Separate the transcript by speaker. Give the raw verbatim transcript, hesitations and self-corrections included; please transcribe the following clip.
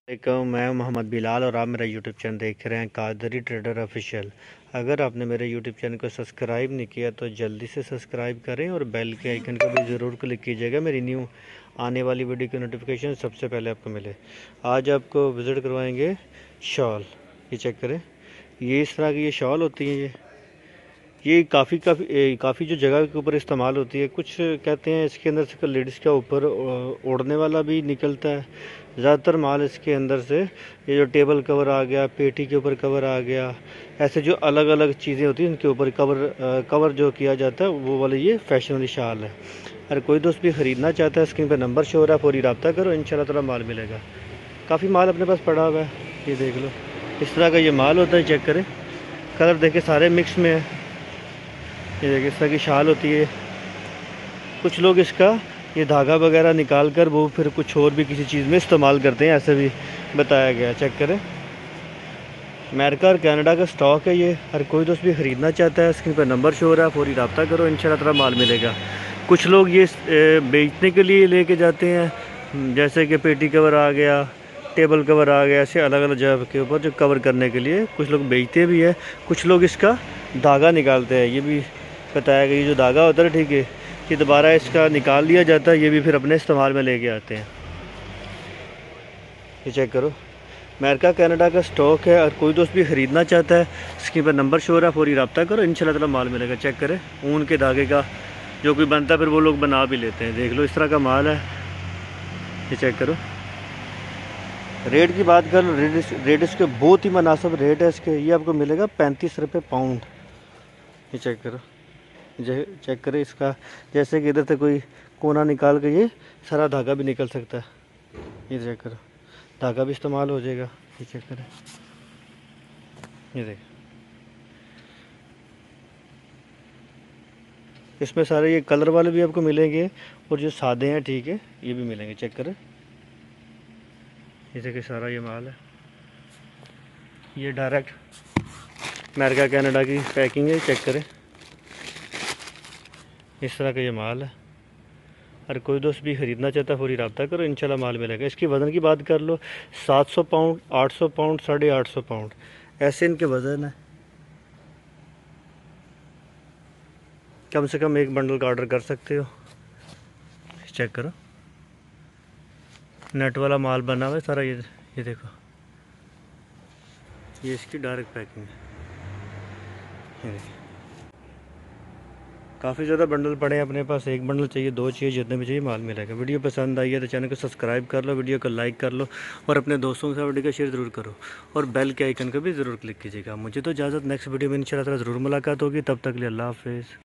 Speaker 1: वालेकुम, मैं मोहम्मद बिलाल और आप मेरा यूट्यूब चैनल देख रहे हैं कादरी ट्रेडर ऑफिशियल। अगर आपने मेरे यूट्यूब चैनल को सब्सक्राइब नहीं किया तो जल्दी से सब्सक्राइब करें और बेल के आइकन को भी ज़रूर क्लिक कीजिएगा, मेरी न्यू आने वाली वीडियो की नोटिफिकेशन सबसे पहले आपको मिले। आज आपको विज़िट करवाएंगे शॉल। ये चेक करें, ये इस तरह की ये शॉल होती है। ये ये काफ़ी काफ़ी काफ़ी जो जगह के ऊपर इस्तेमाल होती है। कुछ कहते हैं इसके अंदर से लेडीज़ के ऊपर ओढ़ने वाला भी निकलता है। ज़्यादातर माल इसके अंदर से ये जो टेबल कवर आ गया, पेटी के ऊपर कवर आ गया, ऐसे जो अलग अलग चीज़ें होती हैं उनके ऊपर कवर कवर जो किया जाता है वो वाली ये फैशन वाली शाल है। अगर कोई दोस्त भी ख़रीदना चाहता है, स्क्रीन पर नंबर शो हो रहा है, फौरी रब्ता करो, इंशाल्लाह ताला माल मिलेगा। काफ़ी माल अपने पास पड़ा हुआ है, ये देख लो। इस तरह का ये माल होता है, चेक करें। कलर देखे सारे मिक्स में है। ये देखिए इस तरह की शाल होती है। कुछ लोग इसका ये धागा वगैरह निकाल कर वो फिर कुछ और भी किसी चीज़ में इस्तेमाल करते हैं, ऐसे भी बताया गया। चेक करें, अमेरिका और कनाडा का स्टॉक है ये। हर कोई दोस्त भी ख़रीदना चाहता है, स्क्रीन पर नंबर शो हो रहा है, फौरी रब्ता करो, इंशाल्लाह ताला माल मिलेगा। कुछ लोग ये बेचने के लिए लेके जाते हैं, जैसे कि पेटी कवर आ गया, टेबल कवर आ गया, ऐसे अलग अलग जगह के ऊपर जो कवर करने के लिए कुछ लोग बेचते भी है। कुछ लोग इसका धागा निकालते हैं, ये भी बताया गया। ये जो धागा होता है, ठीक है, ये दोबारा इसका निकाल लिया जाता है, ये भी फिर अपने इस्तेमाल में लेके आते हैं। ये चेक करो, अमेरिका कनाडा का स्टॉक है। और कोई दोस्त भी ख़रीदना चाहता है, स्क्रीन पर नंबर शो हो रहा है, फौरी रब्ता करो, इंशाल्लाह ताला माल मिलेगा। चेक करें, ऊन के धागे का जो कोई बनता है फिर वो लोग बना भी लेते हैं। देख लो इस तरह का माल है, ये चेक करो। रेट की बात कर लो, रेट रेट इसके बहुत ही मुनासिब रेट है इसके। ये आपको मिलेगा पैंतीस रुपये पाउंड। ये चेक करो, चेक करें इसका, जैसे कि इधर से कोई कोना निकाल के ये सारा धागा भी निकल सकता है। ये चेक करो, धागा भी इस्तेमाल हो जाएगा। ये चेक करें, ये देख, इसमें सारे ये कलर वाले भी आपको मिलेंगे और जो सादे हैं, ठीक है, ये भी मिलेंगे। चेक करें, ये देखिए सारा ये माल है। ये डायरेक्ट अमेरिका कनाडा की पैकिंग है। चेक करें, इस तरह का ये माल है। अगर कोई दोस्त भी ख़रीदना चाहता है, फौरी रब्ता करो, इंशाल्लाह माल मिलेगा। इसकी वज़न की बात कर लो, सात सौ पाउंड, आठ सौ पाउंड, साढ़े आठ सौ पाउंड, ऐसे इनके वज़न है। कम से कम एक बंडल का ऑर्डर कर सकते हो। चेक करो, नेट वाला माल बना हुआ है सारा। ये ये देखो, ये इसकी डायरेक्ट पैकिंग है। ये देखिए, काफ़ी ज़्यादा बंडल पड़े हैं अपने पास। एक बंडल चाहिए, दो चाहिए, जितने भी चाहिए माल मिलेगा। वीडियो पसंद आई है तो चैनल को सब्सक्राइब कर लो, वीडियो को लाइक कर लो और अपने दोस्तों के साथ वीडियो को शेयर ज़रूर करो और बेल के आइकन को भी ज़रूर क्लिक कीजिएगा। मुझे तो इजाज़त, नेक्स्ट वीडियो में इंशाल्लाह ताला ज़रूर मुलाकात होगी। तब तक के लिए अल्लाह हाफ़िज़।